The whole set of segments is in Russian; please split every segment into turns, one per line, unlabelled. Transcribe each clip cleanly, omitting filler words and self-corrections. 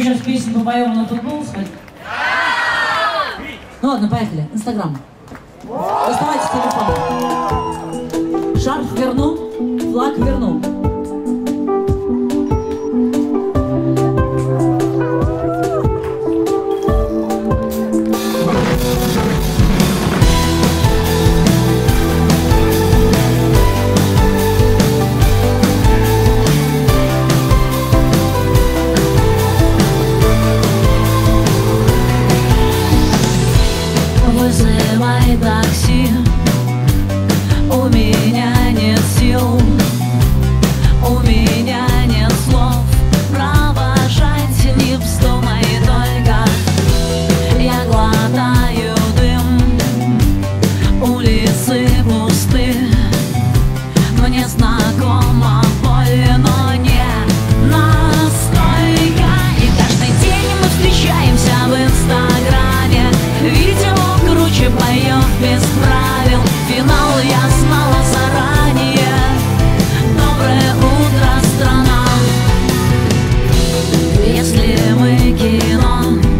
еще сейчас песню попоем, на футбол сходить? Ну ладно, поехали. Инстаграм. Доставайте телефон. Шарф верну, флаг верну.
Вызывай такси, у меня нет сил, у меня нет слов, провожать не вздумай только. Я глотаю дым, улицы пусты, мне знакома боль, но не настолько. И каждый день мы встречаемся в Инстаграме, видео круче боев без правил. Финал я знала заранее. Доброе утро, страна. Если мы кино,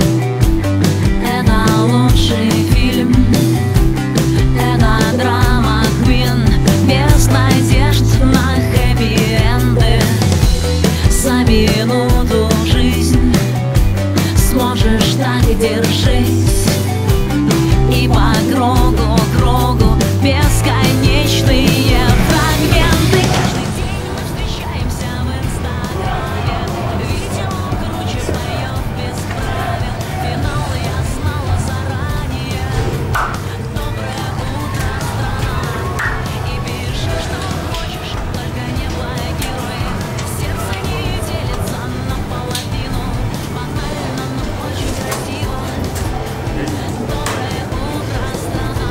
это лучший фильм, это драма Queen, без надежд на хэппи-энды. За минуту жизнь сможешь так, держись. И по кругу, кругу бесконечные фрагменты. Каждый день мы встречаемся в Инстаграме, видео круче боев без правил. Финал я знала заранее. Доброе утро, страна. И пиши, что хочешь, только не блокируй. Сердце не делится наполовину. Банально, но очень красиво. Доброе утро, страна.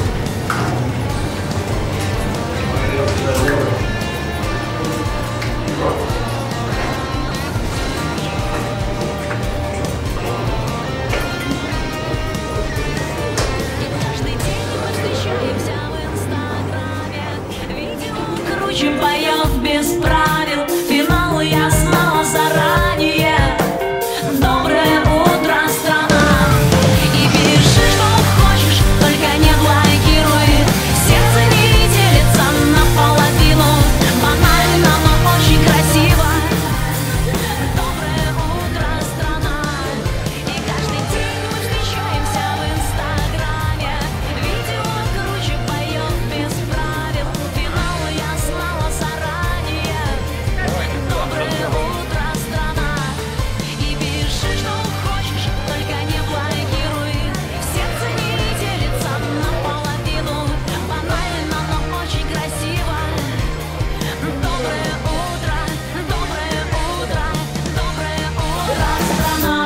Каждый день мы встречаемся в Инстаграме, видео круче боев без правил. Финал я знала заранее. Доброе утро, страна. И пиши, что хочешь, только не блокируй. Сердце не делится наполовину. Банально, но очень красиво. Доброе утро, страна. И каждый день мы встречаемся в Инстаграме, видео круче боев без правил. Финал я знала заранее. Доброе утро, страна. И пиши, что хочешь, только не блокируй. Сердце не делится наполовину. Банально, но очень красиво. Доброе утро, доброе утро, доброе утро, страна.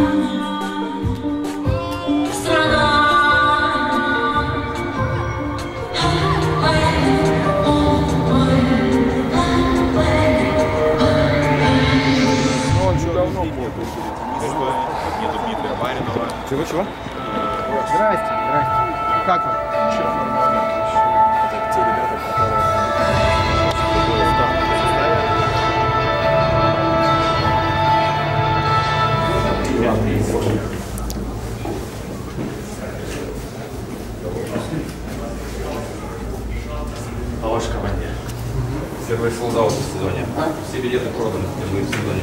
Страна.
Он же давно был. Чего?
Здрасте, здрасте. Как вы?
По вашей команде. Первый солдат в сезоне. Все билеты проданы впервые в сезоне.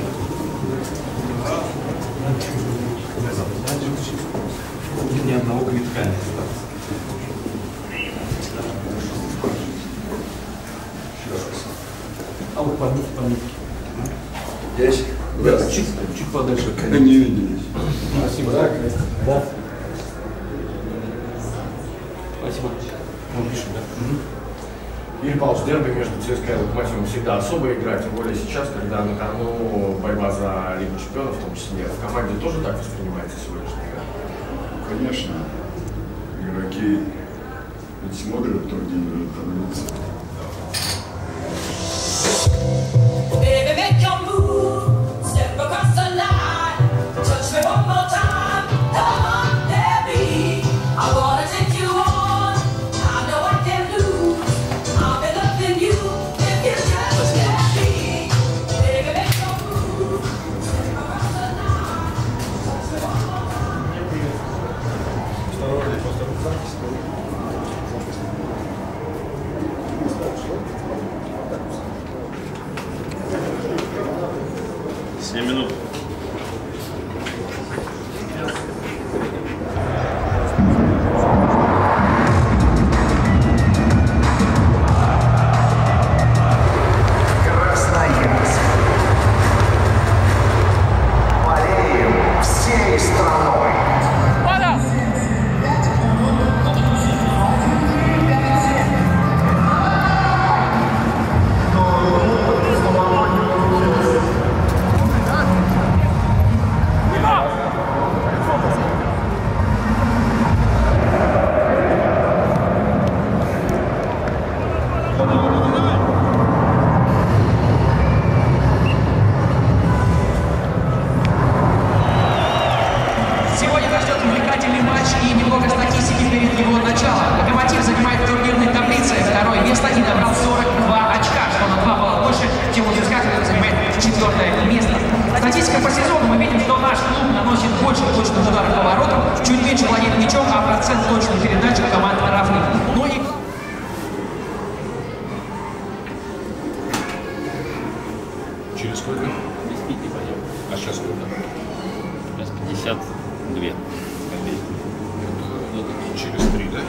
Ни одного квитка не осталось.
А вот по нитке.
Ящик?
Да, чуть подальше.
Не виделись.
Спасибо. Да. Спасибо.
Мы пишем, да? Юрий Павлович, дерби между ЦСКА и Локомотивом всегда особая игра, тем более сейчас, когда на кону борьба за Лигу чемпионов, в том числе. В команде тоже так воспринимается сегодняшняя игра?
Конечно, игроки ведь смотрят второй день таблицы.
Baby, make your move, step across the line, touch me one more time, come on, baby, I wanna take you on, I know I can lose, I'll be loving you if you just let me. Baby, make your move, step across the line.
7 минут.
Красноярск. Болеем всей страной.
Сегодня нас ждет увлекательный матч и немного статистики перед его началом. Локомотив занимает в турнирной таблице второе место и набрал 42 очка, что на 2 балла больше, чем у ЦСКА, который занимает 4-е место. Статистика по сезону, мы видим, что наш клуб наносит больше точных ударов по воротам, чуть меньше владеет мячом, а процент точных передач у команд равный. Ну и...
Через сколько?
Без 5 пойдем.
А сейчас сколько?
Сейчас 52.
Это через 3, да?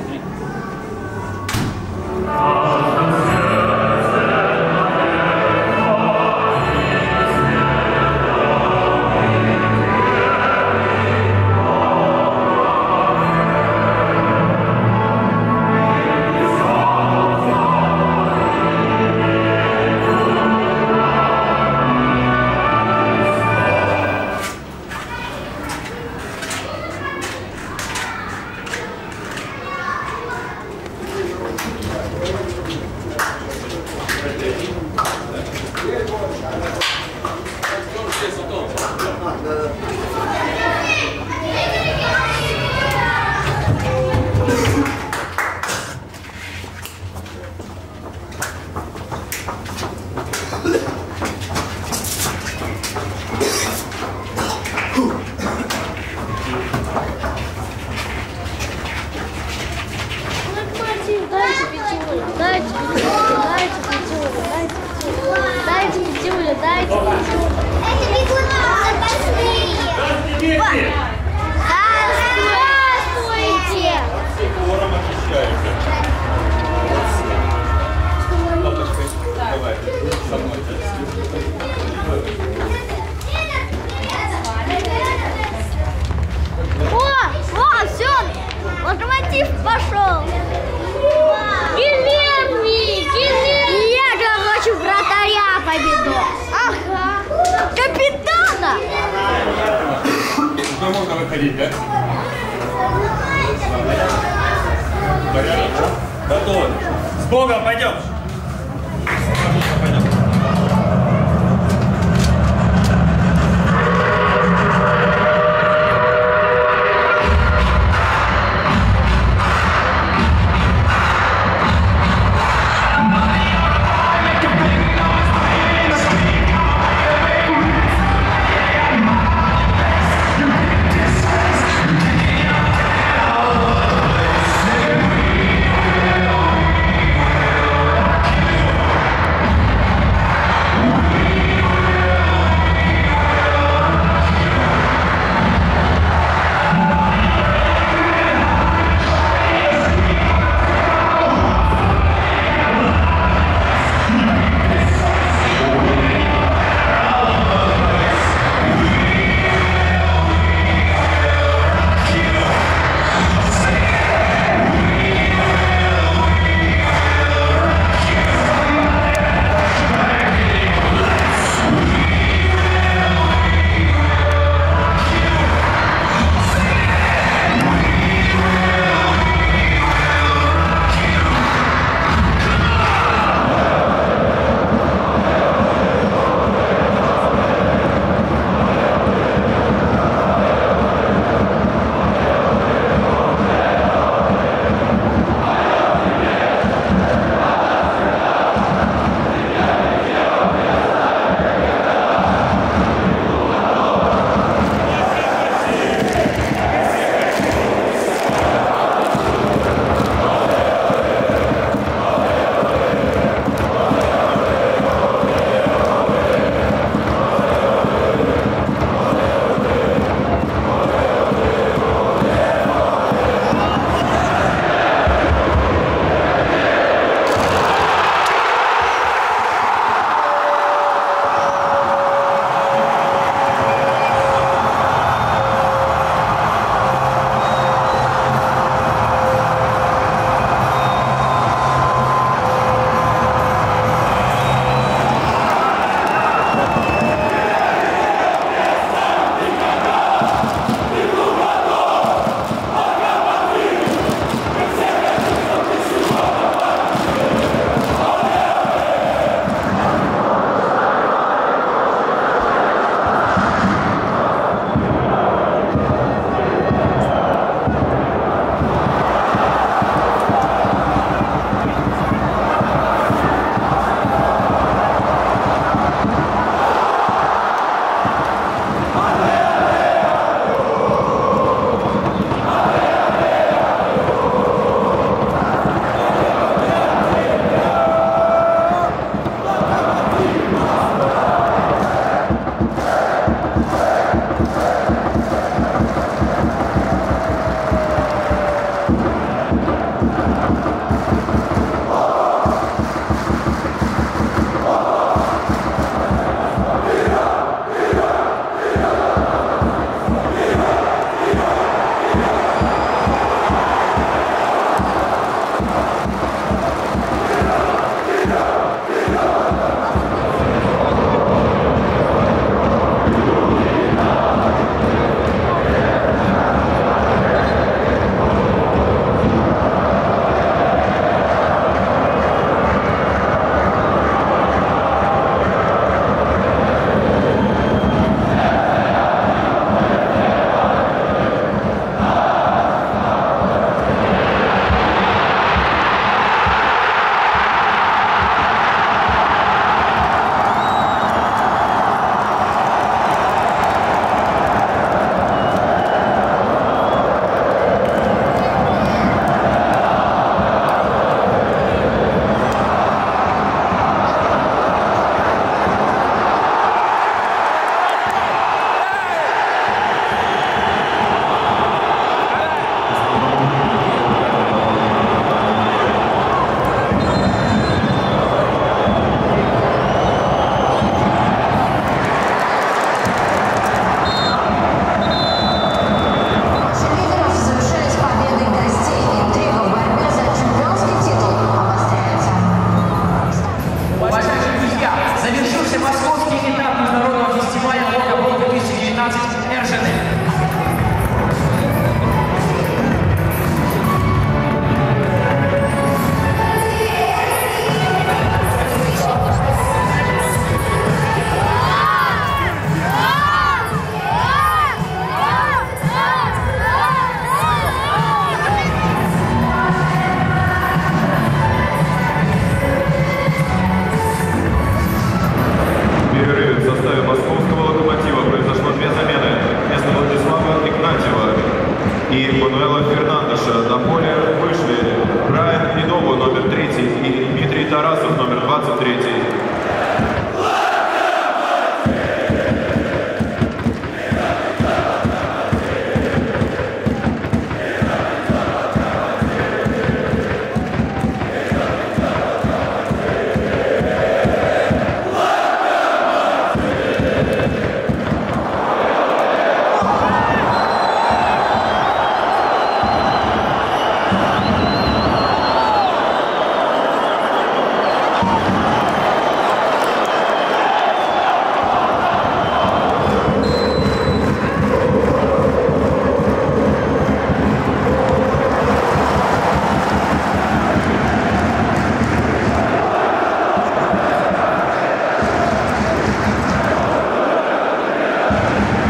Дайте пятюлю, дайте пятюлю, дайте пятюлю, дайте пятюлю. Это бегунок, отошли. Здравствуйте.
Форум очищается. Давай, со мной.
О, все, локомотив пошел. Гилерми. Я, короче, вратаря поведу. Ага. Капитана.
Уже можно выходить, да? Порядок. Готовы. С Богом, пойдем. Пойдем.
Ага.